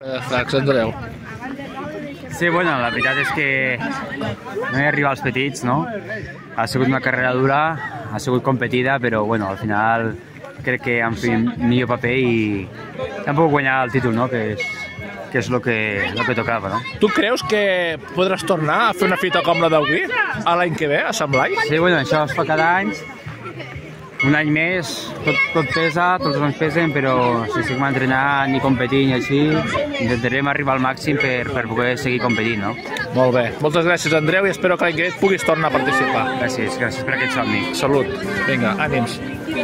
Fracs, Andreu. Sí, bueno, la veritat és que no hi arriba als petits, no? Ha sigut una carrera dura, ha sigut competida, però bueno, al final crec que han fet millor paper i han pogut guanyar el títol, no? Que és el que tocava, no? Tu creus que podràs tornar a fer una fita com la d'avui a l'any que ve, a Sant Blai? Sí, bueno, això es fa cada any. Un any més, tot pesa, tots els anys pesen, però si seguim entrenant i competint i així, intentarem arribar al màxim per poder seguir competint, no? Molt bé. Moltes gràcies, Andreu, i espero que l'any que ve puguis tornar a participar. Gràcies per aquest somni. Salut. Vinga, ànims.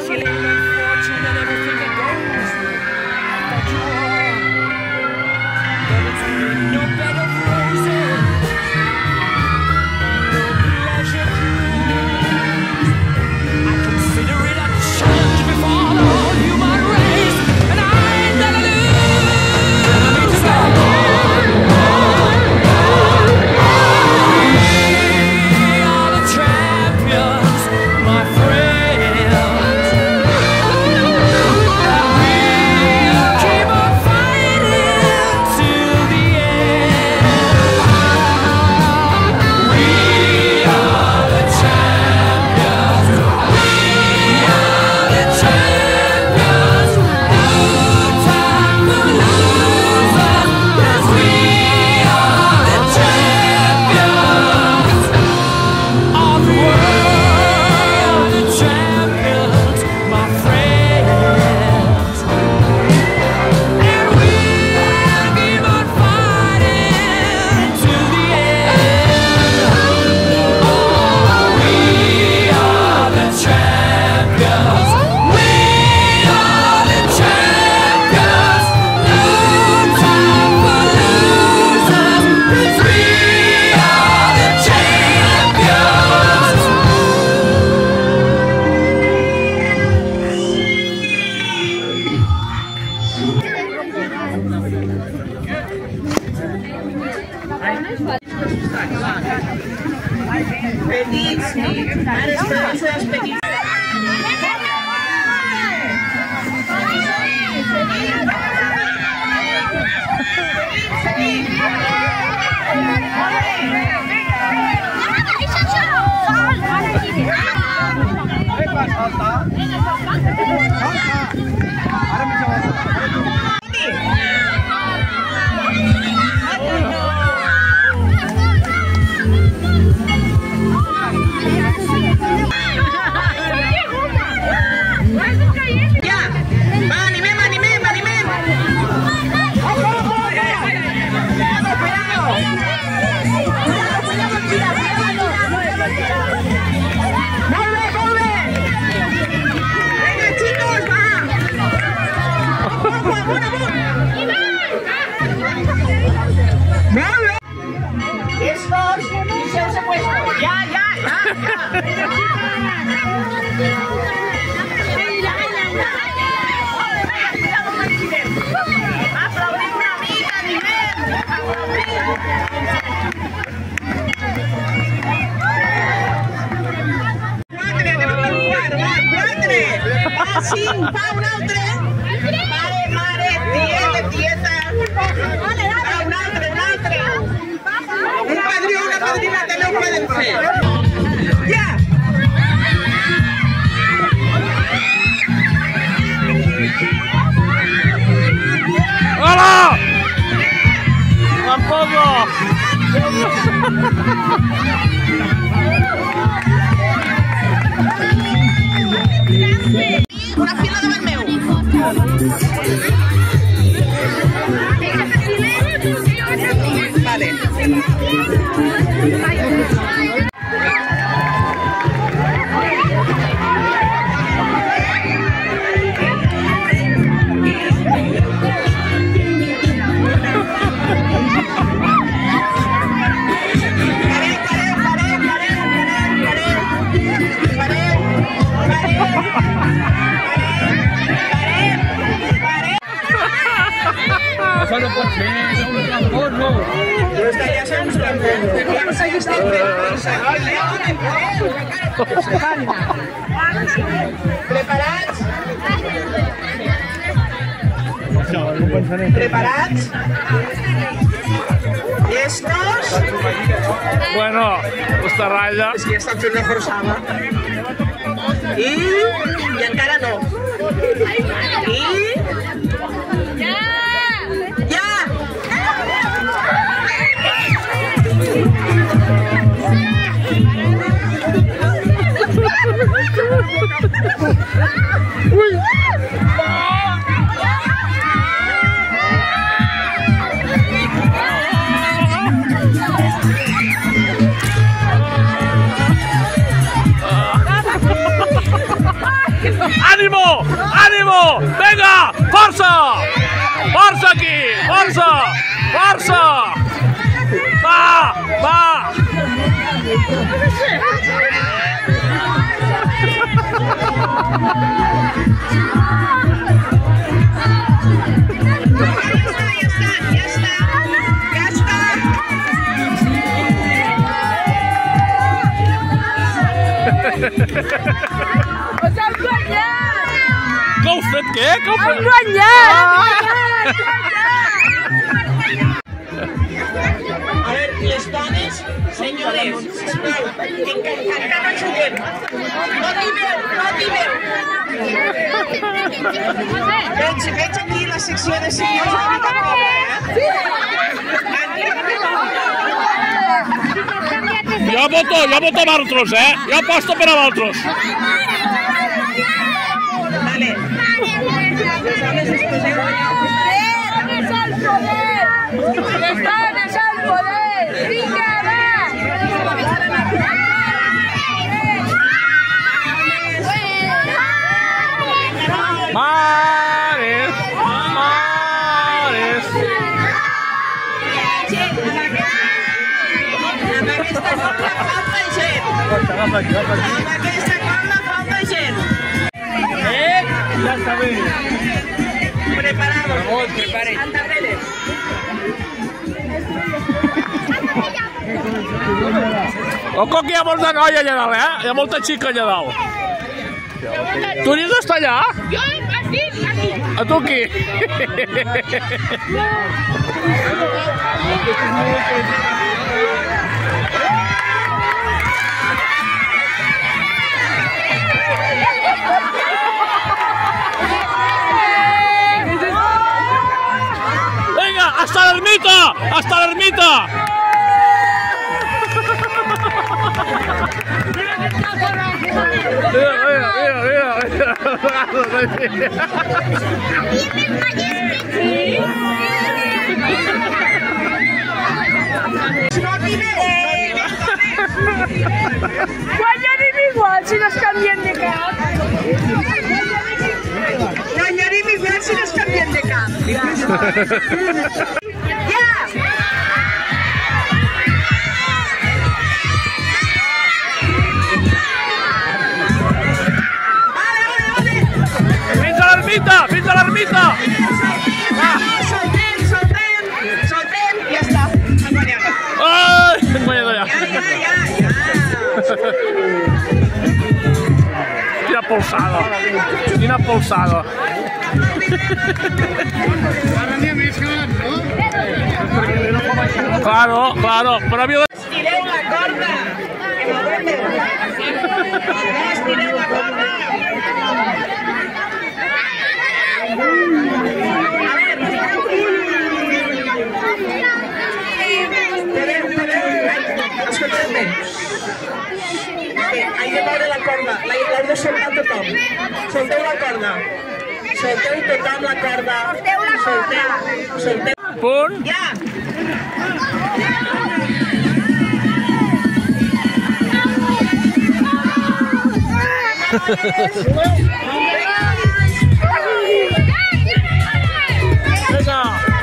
Una fila davant meu. Vale. Això no pot ser, som un trampós, no? Però és que ja som uns trampós. Ja no seguis Preparats? Preparats? Llestos? Bueno, esta ratlla... És que ja estan fent una forçada. I encara no. I... Ja! Ànimo! Ànimo! Vinga! Força! Força aquí! Força! Força! Va! Va! Que heu fet, què? Que heu fet? Hem guanyat! A ver, les dones, senyores, sisplau, que encara no juguem. No t'hi veu, no t'hi veu. Veig aquí la secció de senyors una mica pobra, Jo voto amb altres, Jo aposto per a altres. Vale. Les dones es poseu allà. ¡Es el poder! ¡Están es el poder! ¡Vinga, Mares! Mares! Amb aquesta corda falta gent. Amb aquesta corda falta gent. Ja està bé. Preparados. Andareles. Ojo que hi ha molta noia allà dalt, Hi ha molta xica allà dalt. Tu n'hi has d'estar allà? Jo, aquí! A tu aquí? Vinga, hasta l'ermita! Hasta l'ermita! Guanyarim igual si no es canvien de cap. Guanyarim igual si no es canvien de cap. Ja! Fins a l'ermita! Fins a l'ermita! Soltem, ja està. Hem guanyat. Ai, hem guanyat allà. Ja. Quina polsada. Quina polsada. Claro, claro, però havia de... Estireu la corda. Estireu la corda. Escolteu-me. He de moure la corda. L'heu de soltar tothom. Solteu la corda. Solteu tothom la corda. Solteu. Punt. Ja. Vinga.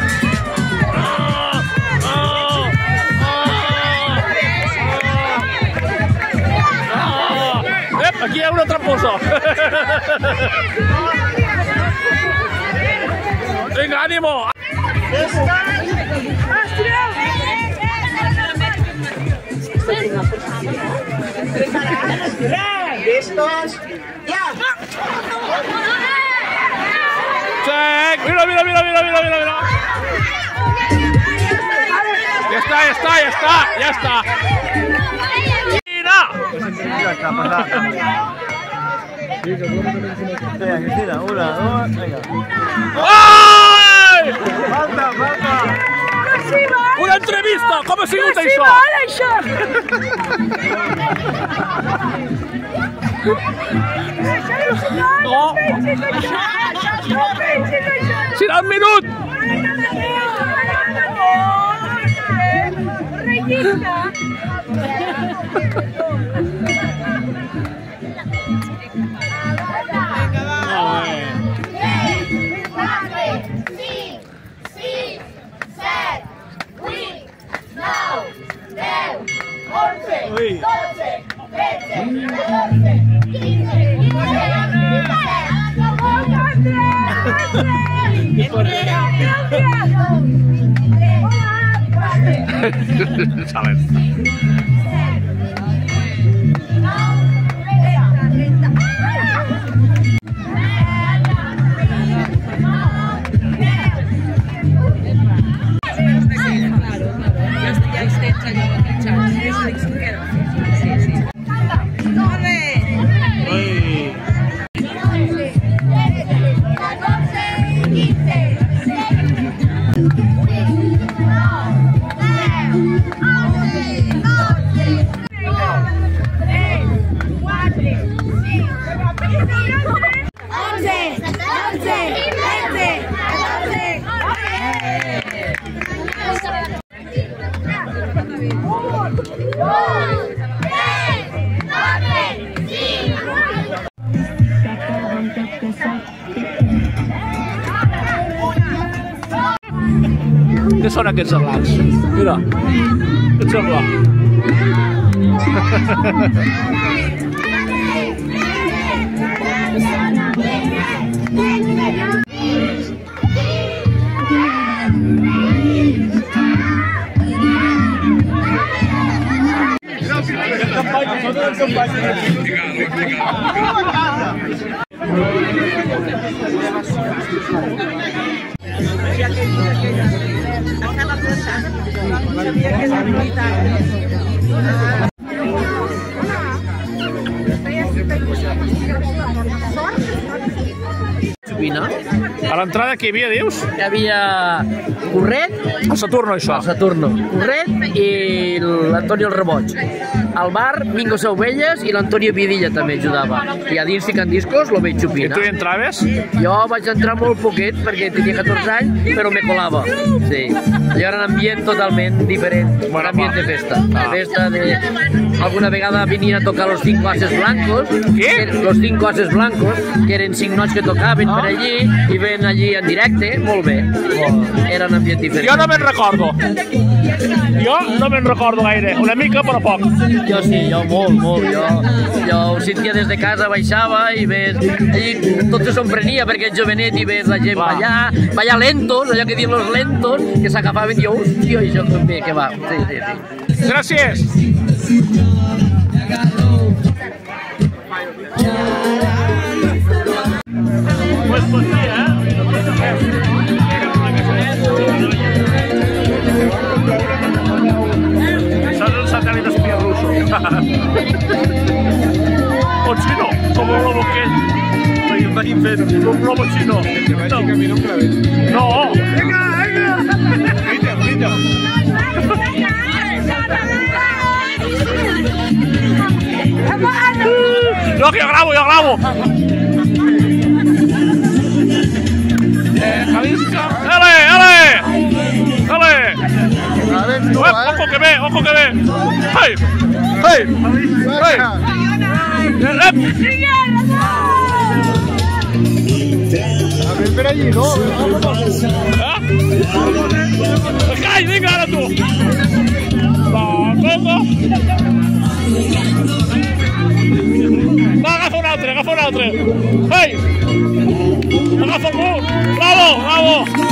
Aquí hi ha una tramposa. Vinga, ànimo. ¿Listos? ¡Ya! Check. Mira, mira, mira, mira, mira, mira. ya está. ¡Mira! Venga, Cristina, 1, 2, venga. Ai! Falta! Una entrevista! Com ha sigut això? No! Serà un minut! Ui. Sales. Què són aquests gelats? Mira, què sembla? A l'entrada què hi havia, dius? Hi havia Corret, El Saturno, això. el Saturno, Corret i l'Antonio el Reboig. Al bar, Mingo Sauvelles i l'Antonio Vidilla també ajudava. I a dins ficant discos, lo veig I xupina. tu hi entraves? Jo vaig entrar molt poquet perquè tenia 14 anys, però me colava. Sí. Allò era un ambient totalment diferent, un ambient de festa. De festa de... Alguna vegada venien a tocar los 5 Ases Blancos, los 5 Ases Blancos, que eren 5 nois que tocaven per allí i ven allí en directe, molt bé. Era un ambient diferent. Jo no me'n recordo. Jo no me'n recordo gaire, una mica però poc. Jo sí, jo molt. Jo ho sentia des de casa, baixava i ves... Allí tot se sorprenia perquè ets jovenet i ves la gent ballar lentos, allò que diuen los lentos, que s'agafaven i jo, hòstia, això també, que va. Sí. Gràcies. Pues sí, Sos un satèl·lit espia ruso. O chino, com un lobo aquell. Un lobo chino. No. No, que yo grabo. ¡Dale! Ojo que ve. ¡Hey! Espera allí, no. ¡Calla, venga, ahora tú! Va, agafa un altre. Hey! Agafa algú! Bravo!